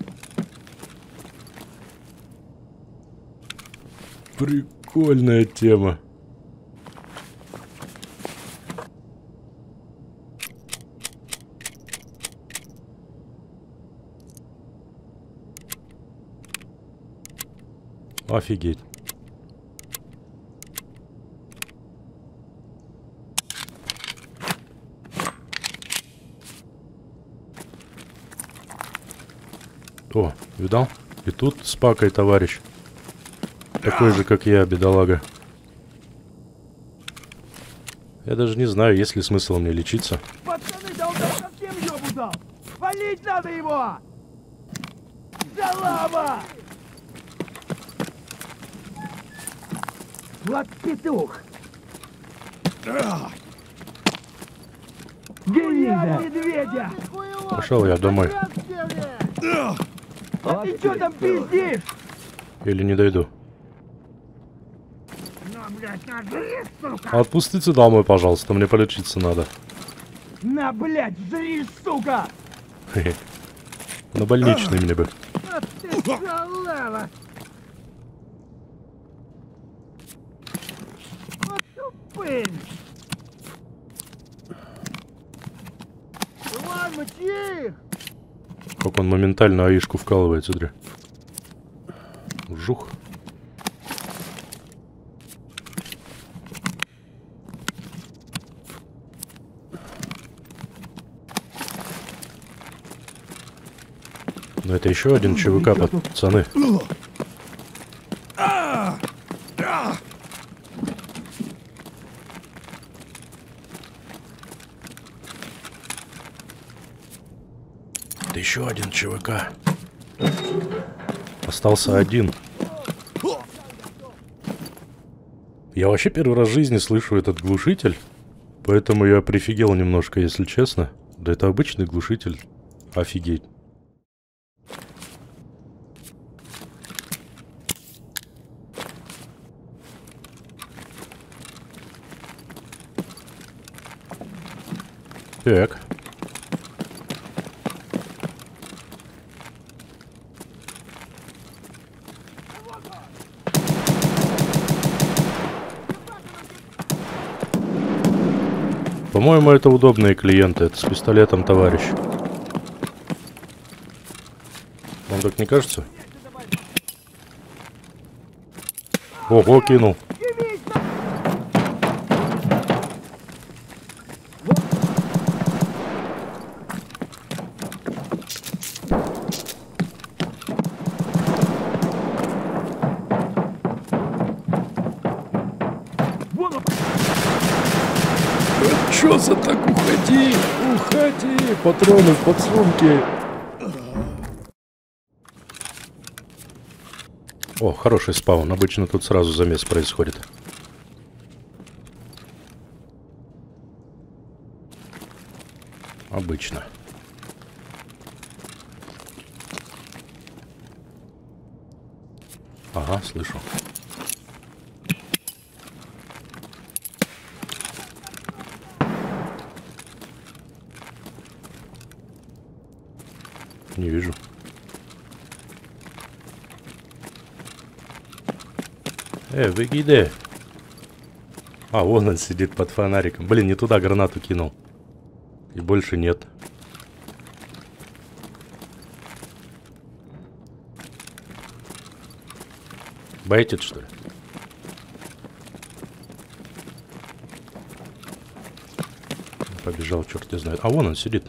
Прикольная тема. Офигеть. О, видал? И тут с пакой товарищ. Такой же, как я, бедолага. Я даже не знаю, есть ли смысл мне лечиться. Пацаны, да он там совсем ёбу дал! Валить надо его! Залава! Вот петух! Гнида! Медведя! Пошел я домой. А ты чё там пиздишь? Или не дойду. На, блядь, на, жри, сука! Отпустите домой, пожалуйста, мне полечиться надо. На, блядь, жри, сука! Хе-хе. На больничный мне бы. Вот ты залава! Вот тупырь! Ладно, мочи их! Как он моментально аишку вкалывает, смотри. Жух. Но это еще один ЧВК, пацаны. Это еще один ЧВК. Остался один. Я вообще первый раз в жизни слышу этот глушитель. Поэтому я прифигел немножко, если честно. Да это обычный глушитель. Офигеть. Так. По-моему, это удобные клиенты. Это с пистолетом, товарищ. Вам так не кажется? Ого, кинул. Чё за так? Уходи! Уходи! Патроны в подсумке! О, хороший спаун. Обычно тут сразу замес происходит. Обычно. Ага, слышу. Не вижу. Э, вы где? А, вон он сидит под фонариком. Блин, не туда гранату кинул. И больше нет. Байтит, что ли? Побежал, черт не знает. А вон он сидит.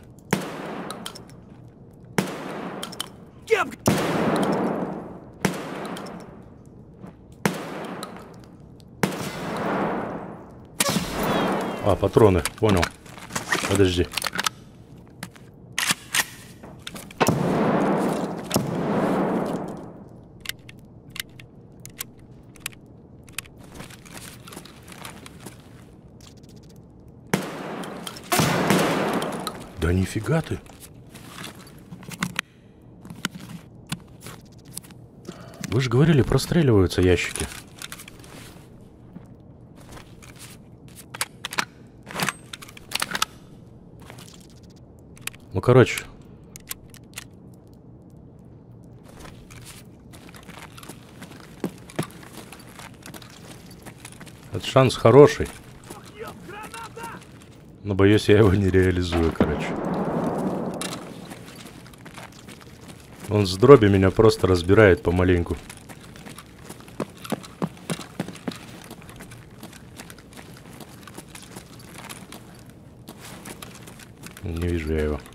А, патроны, понял. Подожди. Да нифига ты. Вы же говорили, простреливаются ящики. Ну, короче. Этот шанс хороший. Но боюсь, я его не реализую, короче. Он с дроби меня просто разбирает помаленьку. Не вижу я его.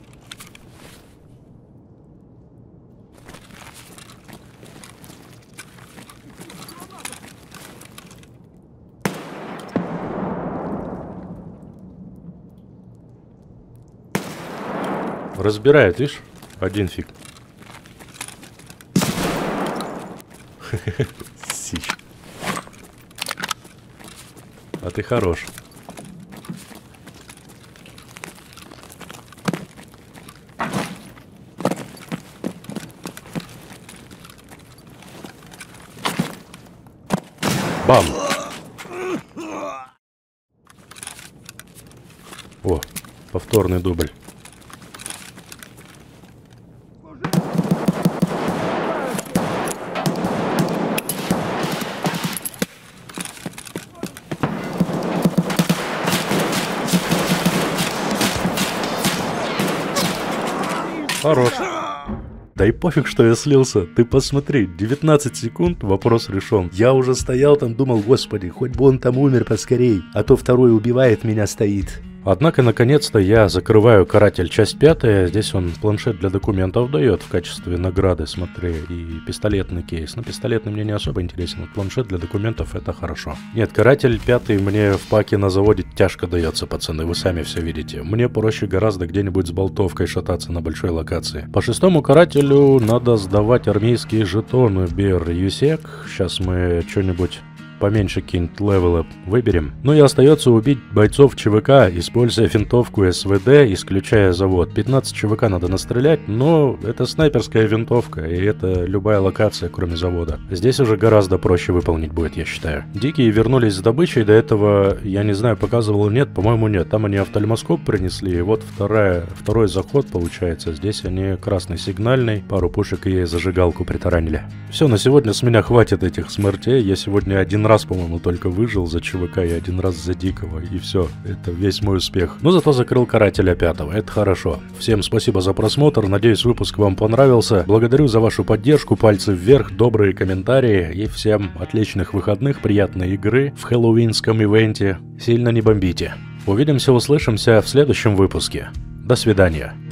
Разбирает, видишь? Один фиг. Сич. А ты хорош. Бам! О, повторный дубль. Хорош. Да и пофиг, что я слился. Ты посмотри, девятнадцать секунд, вопрос решен. Я уже стоял там, думал, господи, хоть бы он там умер поскорей, а то второй убивает меня стоит. Однако, наконец-то, я закрываю «Каратель. Часть пятая». Здесь он планшет для документов дает в качестве награды, смотри, и пистолетный кейс. Но пистолетный мне не особо интересен, вот планшет для документов — это хорошо. Нет, «Каратель пятый» мне в паке на заводе тяжко дается, пацаны, вы сами все видите. Мне проще гораздо где-нибудь с болтовкой шататься на большой локации. По шестому «Карателю» надо сдавать армейские жетоны БР ЮСЕК. Сейчас мы что-нибудь поменьше какие-нибудь левелы выберем. Ну и остается убить бойцов ЧВК, используя винтовку СВД, исключая завод. пятнадцать ЧВК надо настрелять, но это снайперская винтовка, и это любая локация, кроме завода. Здесь уже гораздо проще выполнить будет, я считаю. Дикие вернулись с добычей, до этого, я не знаю, показывал, нет, по-моему, нет. Там они офтальмоскоп принесли, и вот вторая, второй заход получается. Здесь они красный сигнальный, пару пушек и зажигалку притаранили. Все, на сегодня с меня хватит этих смертей. Я сегодня один раз, по-моему, только выжил за ЧВК и один раз за Дикого, и все. Это весь мой успех. Но зато закрыл «Карателя пятого. Это хорошо. Всем спасибо за просмотр. Надеюсь, выпуск вам понравился. Благодарю за вашу поддержку. Пальцы вверх, добрые комментарии. И всем отличных выходных, приятной игры в хэллоуинском ивенте. Сильно не бомбите. Увидимся, услышимся в следующем выпуске. До свидания.